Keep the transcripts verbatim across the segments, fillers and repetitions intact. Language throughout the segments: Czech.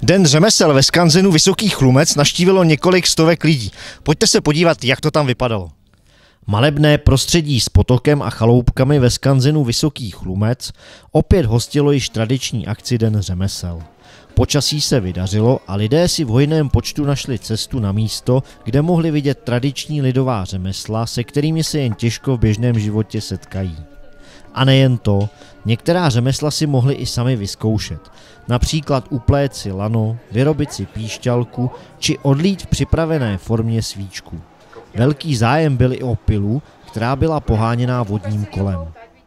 Den řemesel ve skanzenu Vysoký Chlumec navštívilo několik stovek lidí. Pojďte se podívat, jak to tam vypadalo. Malebné prostředí s potokem a chaloupkami ve skanzenu Vysoký Chlumec opět hostilo již tradiční akci Den řemesel. Počasí se vydařilo a lidé si v hojném počtu našli cestu na místo, kde mohli vidět tradiční lidová řemesla, se kterými se jen těžko v běžném životě setkají. A nejen to, některá řemesla si mohli i sami vyzkoušet. Například uplést si lano, vyrobit si píšťalku či odlít v připravené formě svíčku. Velký zájem byl i o pilu, která byla poháněná vodním kolem.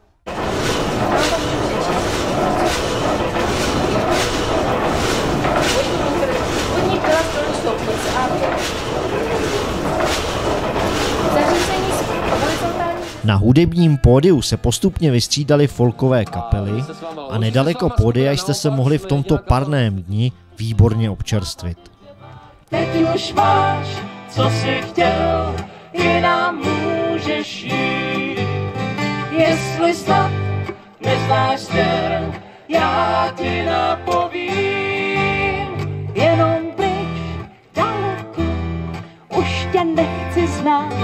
Na hudebním pódiu se postupně vystřídaly folkové kapely a nedaleko pódia jste se mohli v tomto parném dni výborně občerstvit. Teď už máš, co jsi chtěl, jinam můžeš jít. Jestli snad neznáš směr, já ti napovím. Jenom pryč, daleko, už tě nechci znát.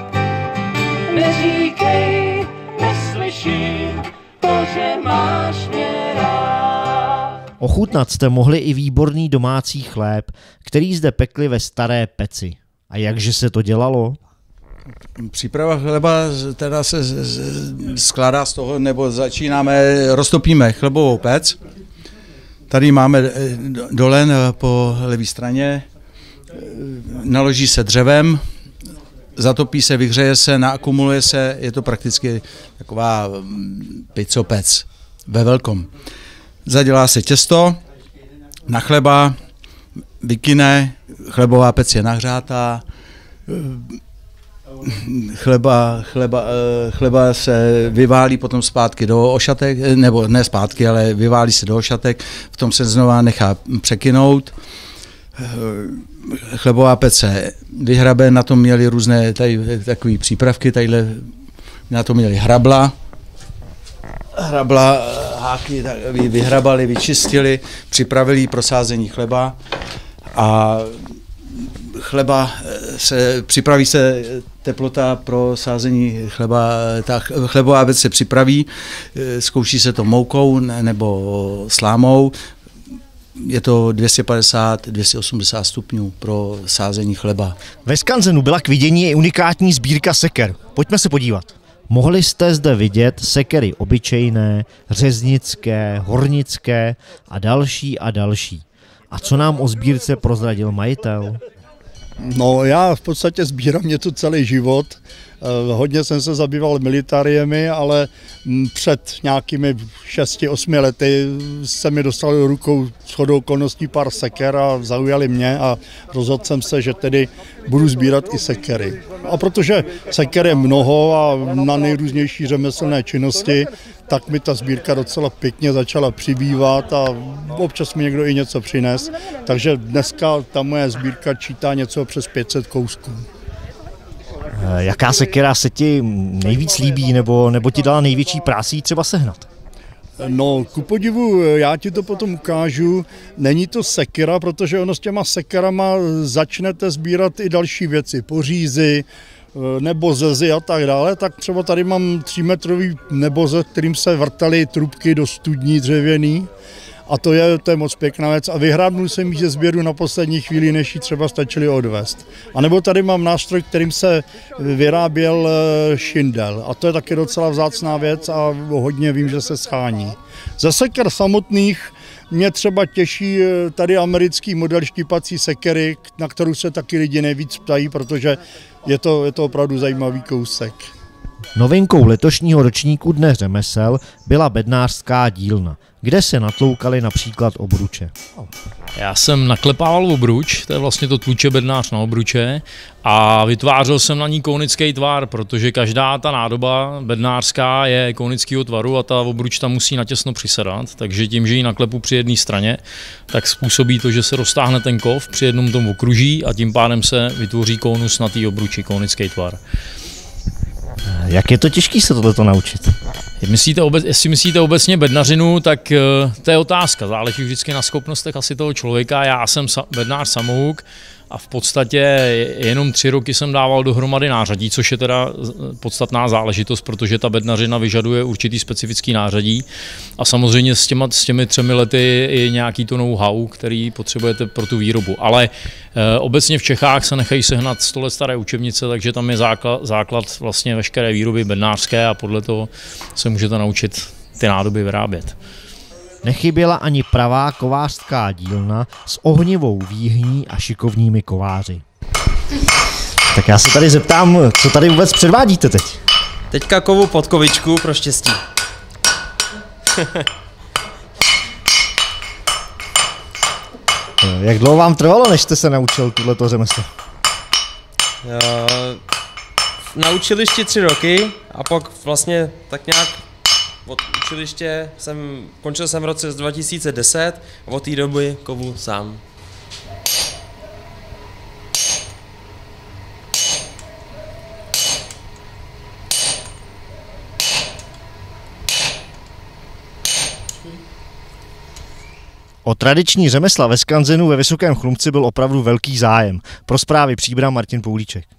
Neříkej, neslyším to, že máš mě rád. Ochutnat jste mohli i výborný domácí chléb, který zde pekli ve staré peci. A jakže se to dělalo? Příprava chleba teda se skládá z toho, nebo začínáme, roztopíme chlebovou pec. Tady máme dolen po levé straně, naloží se dřevem, zatopí se, vyhřeje se, naakumuluje se, je to prakticky taková pizzopec ve velkom. Zadělá se těsto na chleba, vykyne, chlebová pec je nahřátá, chleba, chleba, chleba se vyválí potom zpátky do ošatek, nebo ne zpátky, ale vyválí se do ošatek, v tom se znova nechá překynout. Chlebová pec se vyhrabe, na tom měli různé tady, takové přípravky, tadyhle na to měli hrabla, hrabla, háky vyhrabali, vyčistili, připravili pro sázení chleba a chleba se, připraví se teplota pro sázení chleba, ta chlebová věc se připraví, zkouší se to moukou nebo slámou, je to dvě stě padesát až dvě stě osmdesát stupňů pro sázení chleba. Ve skanzenu byla k vidění i unikátní sbírka seker. Pojďme se podívat. Mohli jste zde vidět sekery obyčejné, řeznické, hornické a další a další. A co nám o sbírce prozradil majitel? No, já v podstatě sbírám mě tu celý život. Hodně jsem se zabýval militariemi, ale před nějakými šesti osmi lety se mi dostalo do rukou shodou okolností pár seker a zaujali mě a rozhodl jsem se, že tedy budu sbírat i sekery. A protože seker je mnoho a na nejrůznější řemeslné činnosti, tak mi ta sbírka docela pěkně začala přibývat a občas mi někdo i něco přines. Takže dneska ta moje sbírka čítá něco přes pět set kousků. Jaká sekera se ti nejvíc líbí, nebo, nebo ti dala největší práci ji třeba sehnat? No, ku podivu, já ti to potom ukážu. Není to sekera, protože ono s těma sekerama začnete sbírat i další věci, pořízy, nebo zezy a tak dále, tak třeba tady mám třímetrový neboze, kterým se vrtaly trubky do studní dřevěný. A to je, to je moc pěkná věc. A vyhrábnul jsem ji ze sběru na poslední chvíli, než ji třeba stačili odvést. A nebo tady mám nástroj, kterým se vyráběl šindel. A to je taky docela vzácná věc a hodně vím, že se schání. Ze seker samotných mě třeba těší tady americký model štípací sekery, na kterou se taky lidi nejvíc ptají, protože je to, je to opravdu zajímavý kousek. Novinkou letošního ročníku Dne řemesel byla bednářská dílna, kde se natloukali například obruče. Já jsem naklepával obruč, to je vlastně to tluče bednář na obruče, a vytvářel jsem na ní kounický tvar, protože každá ta nádoba bednářská je kounického tvaru a ta obruč tam musí natěsno přisedat, takže tím, že ji naklepu při jedné straně, tak způsobí to, že se roztáhne ten kov při jednom tom okruží a tím pádem se vytvoří konus na té obruči, kounický tvar. Jak je to těžké se tohleto naučit? Myslíte, jestli myslíte obecně bednařinu, tak to je otázka. Záleží vždycky na schopnostech asi toho člověka. Já jsem bednář samouk a v podstatě jenom tři roky jsem dával dohromady nářadí, což je teda podstatná záležitost, protože ta bednařina vyžaduje určitý specifický nářadí. A samozřejmě s, těma, s těmi třemi lety je nějaký to know-how, který potřebujete pro tu výrobu. Ale e, obecně v Čechách se nechají sehnat sto let staré učebnice, takže tam je základ, základ vlastně veškeré výroby bednářské a podle toho se můžete naučit ty nádoby vyrábět. Nechyběla ani pravá kovářská dílna s ohnivou výhní a šikovnými kováři. Tak já se tady zeptám, co tady vůbec předvádíte teď? Teďka kovu podkovičku pro štěstí. Jak dlouho vám trvalo, než jste se naučil tuto řemeslo? Na učilišti tři roky a pak vlastně tak nějak od učiliště jsem, končil jsem v roce dva tisíce deset a od té doby kovu sám. O tradiční řemesla ve skanzenu ve Vysokém Chlumci byl opravdu velký zájem. Pro zprávy Příbram Martin Poulíček.